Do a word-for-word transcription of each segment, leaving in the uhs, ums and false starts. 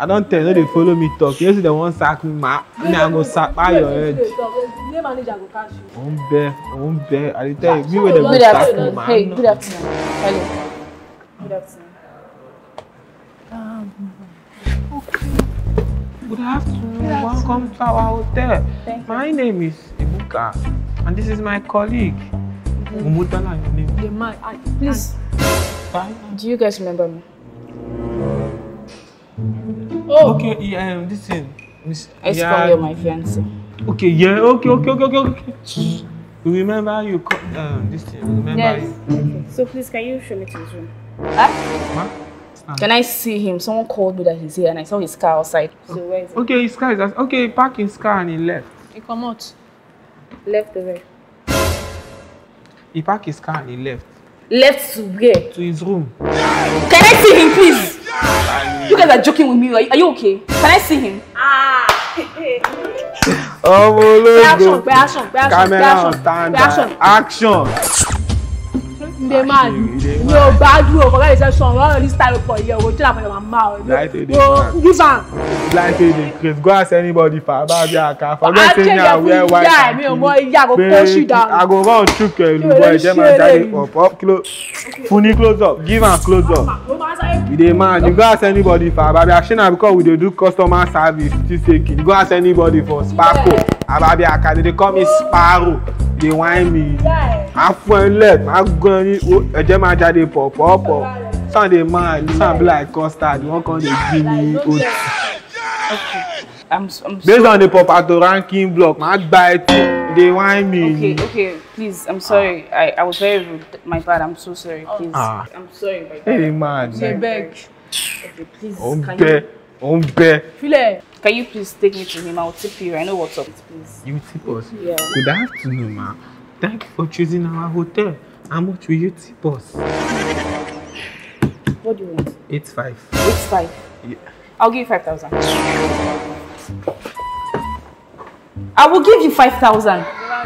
I don't tell you, they follow me talk. You see the one sack me, ma. Me I go sack by your head. Name manager go catch you. On bear, on bear. I tell you, me where they go Good sack me, afternoon. man. Hey, good afternoon. Hello. Good afternoon. Um, Good afternoon. Welcome to our hotel. Thank My you. name is Ibuka, and this is my colleague. Mm-hmm. Umutala, your name. the man, I, please. Bye. Do you guys remember me? Oh, Okay, yeah, um, this is Miss. I used to call you my fiancé. Okay, yeah, okay, okay, okay, okay, okay. You remember you call um, this thing? Remember Yes. you? Okay. So please, can you show me to his room? Huh? Huh? Can I see him? Someone called me that he's here, and I saw his car outside. So where is he? Okay, his car is that. Okay, park his car and he left. he come out. Left the way. He parked his car and he left Left to where? to his room. Can I see him, please? You guys are joking with me. Are you, are you okay? Can I see him? Oh, Action, action, action, camera on action, stand. action. Action. The man, He dey no mad. bad you forget the session. Run this time for you. Go tell for your mama. Like they dey Go mad. give am. Like say dey craze. Go ask anybody for Ababi Aka. I Forget say me I wear white. Yeah, and me pink. omo iya go push you down. I go run chook you You boy. dey Dem a share carry it. up up close. Funny close up. Give am close up. You dey mad. You go ask anybody for Ababi Aka. Na because we dey do customer service. Still say kid. You go ask anybody for Sparko. Ababi Aka. They dey call me Sparrow. They whine me. I feel left. I go ni ẹ̀jẹ̀ máa jáde pọ̀ pọ̀ pọ̀. Some dey mad. Some be like custard. One come dey give me oat. I'm, I'm Based so... on the Popato ranking block, my bite they whine me. Okay, okay, please, I'm sorry. I, I was very rude. My bad, I'm so sorry. Please. Ah. I'm sorry, my bad. Hey man. Say beg. Okay, please. On Can bear, you, on bear. File. can you please take me to him? I'll tip you. I know what's up, please. You tip us. Yeah. Good afternoon, ma. Thank you for choosing our hotel. How much will you tip us? What do you want? Eight five. It's five. Yeah. I'll give you five thousand. I will give you five thousand.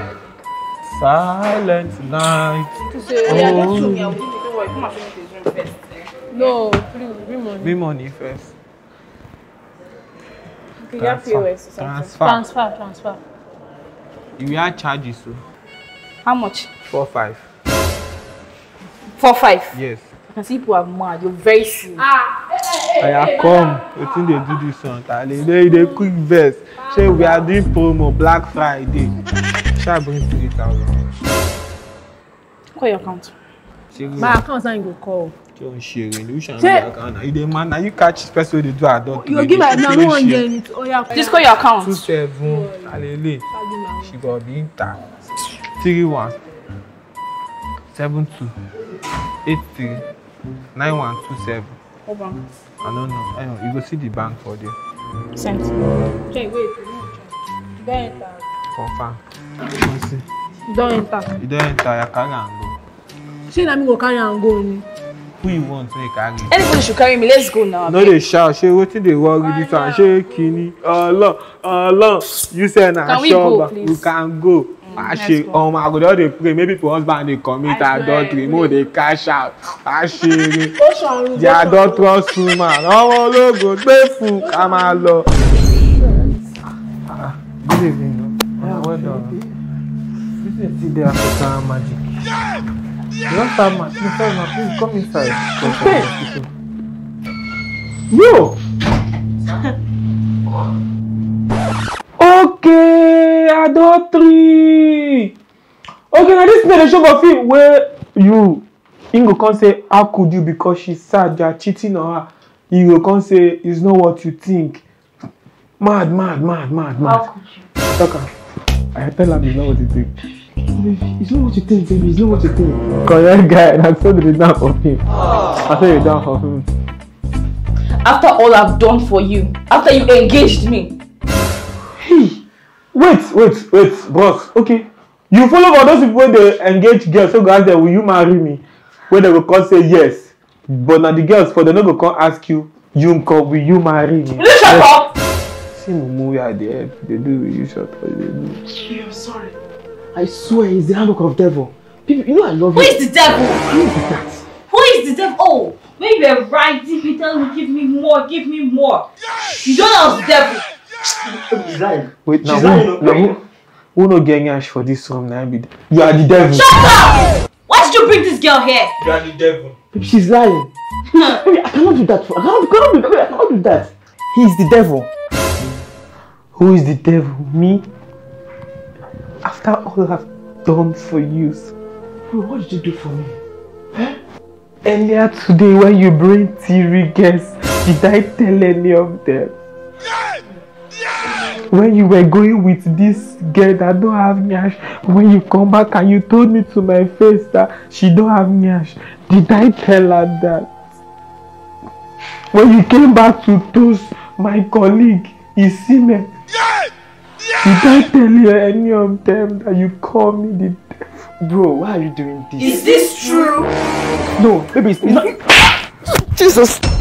Silent night. To say, Oh, yeah, yeah, just show me. I will give you. Don't worry. Come and show me to his room first. no, please, bring money. Pay money first. Okay, you have P O S or something. Transfer. Transfer, transfer. You will have charges, so How much? four five. Four five. Yes. I can see people are mad. You're very serious. I have come. Wetin dey do this one? Tale, they dey quick verse. Say we are doing promo Black Friday. Shall bring three thousand. Call your account. My account now you go call. Don't share it. You shall Say- account. You dey man. Now you catch person wey dey do adult. You go give my now no one get it. Oh yeah. Please call your account. Two seven. Alele. She go be intact. Three one. Seven two. Eight three. Nine one two seven. Hold on. I don't know. Anyway, you go see the bank for there. Send. Okay, wait. Don't enter. Confirm. You see. Don't enter. You don't enter. You carry and go. Say na me go carry am go ni. Who you want to carry? Anybody should carry me. Let's go now. No dey shout, shey wetin dey worry this one, shey kini, ọlọ ọlọ, you say na Can we go, shop, please? we can go. Ma ṣe ọmọ I go just dey pray maybe for husband dey commit adultery, mo dey cash out, a ṣeré. Ó ṣọrun. The adulterous woman, ọmọ ológo gbé fún ká máa lọ. Good evening. Yeah, well done. This is the African magic. You don't have my please, now, please come inside. Okay. Yo! Okay, adultery! Okay, now this is the show of film where you, Ingo can say, how could you, because she's sad, you are cheating on her. You can say, it's not what you think. Mad, mad, mad, mad, mad. How could you? Talk, I tell her it's not what you think. It's not what you think, baby. It's not what you think. Correct guy, and I told you down for him. I told you down for him. After all I've done for you, after you engaged me. Hey, wait, wait, wait, boss. Okay, you follow for those people when they engage girls. So guys, will you marry me? When they will come say yes, but now the girls for they no go come ask you, you come, will you marry me? Will you shut up? See the movie at the end. They do, will you shut up? They do. I'm sorry. I swear, it's the handbook of devil. People, you know I love Who you. is the devil? Who is that? Who is the devil? Oh, When you were writing me, telling me, give me more, give me more. You don't know the devil. She's lying. Wait, now She's who, lying. now who, who no get ash for this room now? Be you are the devil. Shut up! Why did you bring this girl here? You are the devil. Baby, she's lying. Baby, I cannot do that. For, I cannot, cannot do that. I cannot do that. He is the devil. Who is the devil? Me? After all I've done for you. Bro, what did you do for me? Huh? Earlier today when you bring theory guests, did I tell any of them? When you were going with this girl that don't have nyash, when you come back and you told me to my face that she don't have nyash, did I tell her that? When you came back to toast my colleague, Isime, did I tell you any of them that you call me the devil? Bro, why are you doing this? Is this true? No, baby, it's not. Jesus!